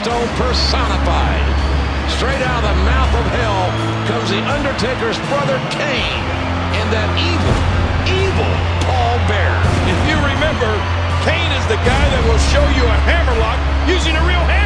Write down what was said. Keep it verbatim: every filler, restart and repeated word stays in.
Tombstone personified. Straight out of the mouth of hell comes the Undertaker's brother Kane and that evil, evil Paul Bearer. If you remember, Kane is the guy that will show you a hammerlock using a real hammer.